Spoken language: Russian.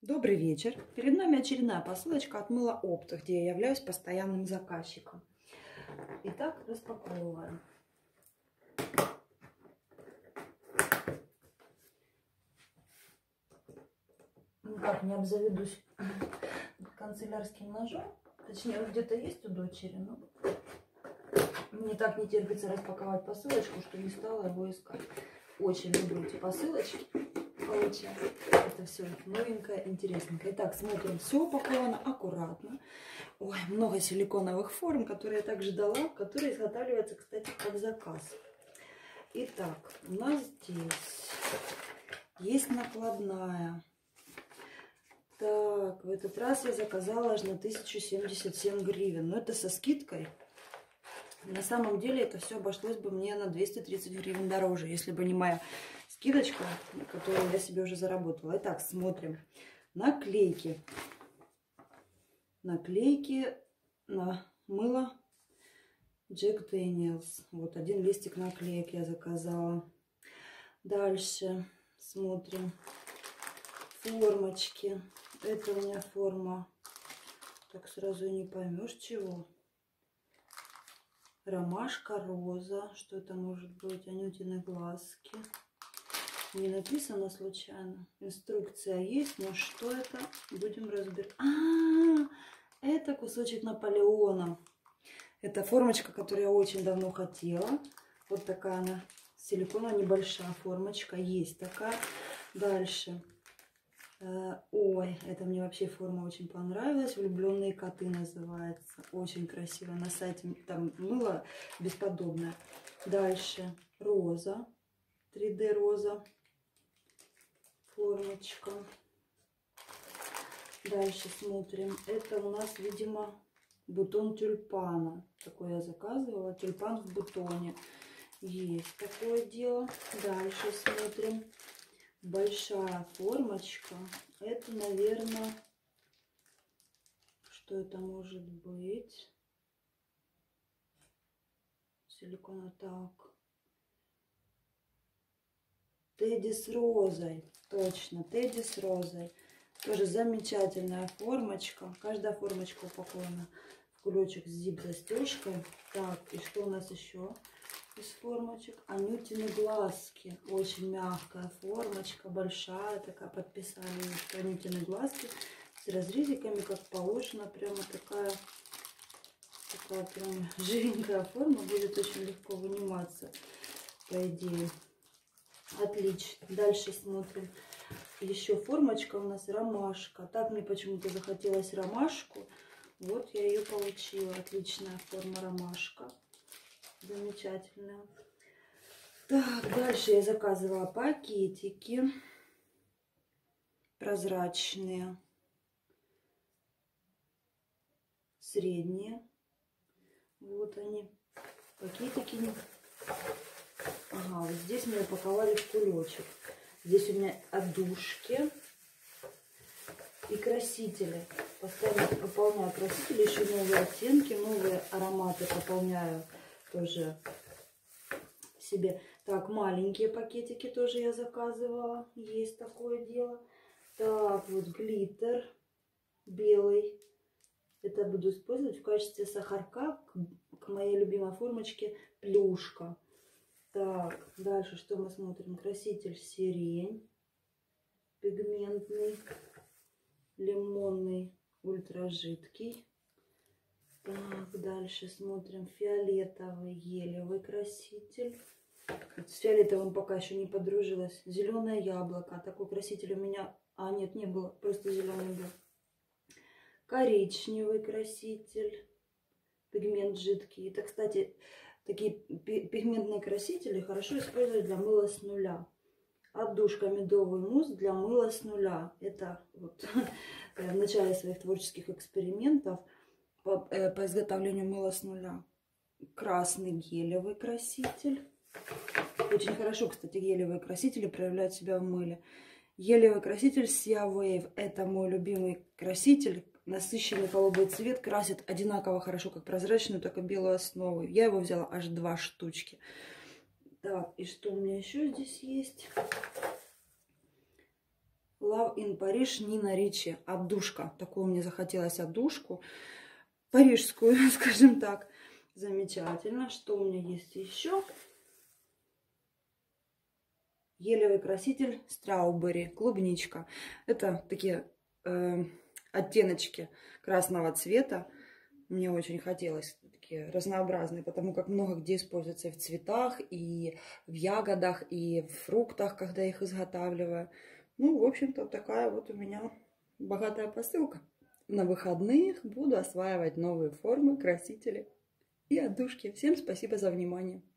Добрый вечер. Перед нами очередная посылочка от мыла Опт, где я являюсь постоянным заказчиком. Итак, распаковываем. Никак не обзаведусь канцелярским ножом. Точнее, он где-то есть у дочери, но мне так не терпится распаковать посылочку, что не стала его искать. Очень люблю эти посылочки. Получается. Это все новенькое, интересненькое. Итак, смотрим, все упаковано аккуратно. Ой, много силиконовых форм, которые я также дала, которые изготавливаются, кстати, под заказ. Итак, у нас здесь есть накладная. Так, в этот раз я заказала аж на 1077 гривен. Но это со скидкой. На самом деле это все обошлось бы мне на 230 гривен дороже, если бы не моя скидочка, которую я себе уже заработала. Итак, смотрим. Наклейки. Наклейки на мыло Jack Daniels. Вот один листик наклеек я заказала. Дальше смотрим. Формочки. Это у меня форма. Так сразу и не поймешь чего. Ромашка, роза. Что это может быть? Анютины глазки. Не написано случайно. Инструкция есть, но что это? Будем разбирать. Это кусочек Наполеона. Это формочка, которую я очень давно хотела. Вот такая она. Силиконовая небольшая формочка. Есть такая. Дальше. Ой, это мне вообще форма очень понравилась. Влюбленные коты называется. Очень красиво. На сайте там мыло бесподобное. Дальше. Роза. 3D роза. Формочка. Дальше смотрим. Это у нас, видимо, бутон тюльпана. Такой я заказывала. Тюльпан в бутоне. Есть такое дело. Дальше смотрим. Большая формочка. Это, наверное, что это может быть? Силикона. Так. Тедди с розой. Точно, Тедди с розой. Тоже замечательная формочка. Каждая формочка упакована в кулечек с зип-застежкой. Так, и что у нас еще из формочек? Анютины глазки. Очень мягкая формочка, большая такая. Подписали, что Анютины глазки с разрезиками, как положено. Прямо такая прям живенькая форма. Будет очень легко выниматься, по идее. Отлично. Дальше смотрим. Еще формочка у нас ромашка. Так мне почему-то захотелось ромашку. Вот я ее получила. Отличная форма ромашка. Замечательная. Так, дальше я заказывала пакетики. Прозрачные. Средние. Вот они. Пакетики. Ага, вот здесь мы упаковали в кулечек. Здесь у меня отдушки и красители. Постоянно пополняю красители, еще новые оттенки, новые ароматы пополняю тоже себе. Так, маленькие пакетики тоже я заказывала. Есть такое дело. Так, вот глиттер белый. Это буду использовать в качестве сахарка к моей любимой формочке плюшка. Так, дальше что мы смотрим? Краситель сирень, пигментный, лимонный, ультражидкий. Так, дальше смотрим фиолетовый гелевый краситель. Вот с фиолетовым пока еще не подружилась. Зеленое яблоко. Такой краситель у меня... нет, не было. Просто зеленый был. Коричневый краситель. Пигмент жидкий. Это, кстати... Такие пигментные красители хорошо использовать для мыла с нуля. Отдушка медовый мусс для мыла с нуля. Это вот в начале своих творческих экспериментов по изготовлению мыла с нуля. Красный гелевый краситель. Очень хорошо, кстати, гелевые красители проявляют себя в мыле. Гелевый краситель Sia Wave. Это мой любимый краситель. Насыщенный голубой цвет, красит одинаково хорошо как прозрачную, так и белую основу. Я его взяла аж 2 штучки. Так, и что у меня еще здесь есть? Love in Paris Нина Ричи. Отдушка. Такую мне захотелось отдушку. Парижскую, скажем так. Замечательно. Что у меня есть еще? Гелевый краситель Strawberry. Клубничка. Это такие оттеночки красного цвета. Мне очень хотелось. Такие разнообразные, потому как много где используется и в цветах, и в ягодах, и в фруктах, когда их изготавливаю. Ну, в общем-то, такая вот у меня богатая посылка. На выходных буду осваивать новые формы, красители и отдушки. Всем спасибо за внимание.